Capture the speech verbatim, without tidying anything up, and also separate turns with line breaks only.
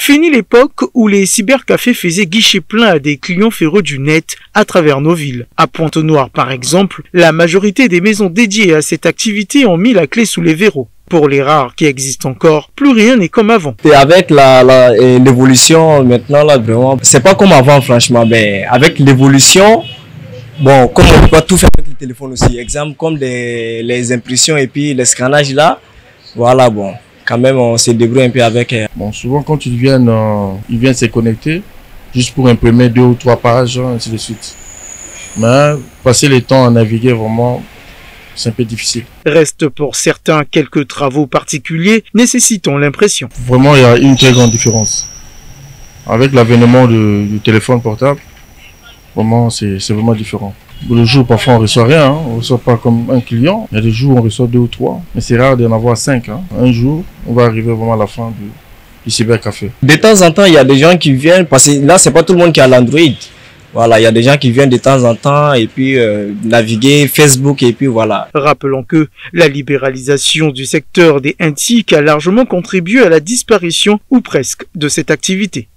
Fini l'époque où les cybercafés faisaient guichet plein à des clients férus du net à travers nos villes. À Pointe-Noire, par exemple, la majorité des maisons dédiées à cette activité ont mis la clé sous les verrous. Pour les rares qui existent encore, plus rien n'est comme avant.
Et avec la, la, l'évolution maintenant, là, vraiment, c'est pas comme avant, franchement. Mais avec l'évolution, bon, comme on peut pas tout faire avec le téléphone aussi, exemple comme les, les impressions et puis les scannages là, voilà, bon. Quand même, on se débrouille un peu avec.
Bon, souvent, quand ils viennent, euh, ils viennent se connecter juste pour imprimer deux ou trois pages, ainsi de suite. Mais passer le temps à naviguer, vraiment, c'est un peu difficile.
Reste pour certains quelques travaux particuliers nécessitant l'impression.
Vraiment, il y a une très grande différence. Avec l'avènement du téléphone portable, vraiment, c'est vraiment différent. Le jour, parfois, on ne reçoit rien. Hein. On ne reçoit pas comme un client. Il y a des jours, on reçoit deux ou trois. Mais c'est rare d'en avoir cinq. Hein. Un jour, on va arriver vraiment à la fin du, du cybercafé.
De temps en temps, il y a des gens qui viennent, parce que là, ce n'est pas tout le monde qui a l'Android. Voilà, il y a des gens qui viennent de temps en temps et puis euh, naviguer Facebook et puis voilà.
Rappelons que la libéralisation du secteur des N T I C a largement contribué à la disparition ou presque de cette activité.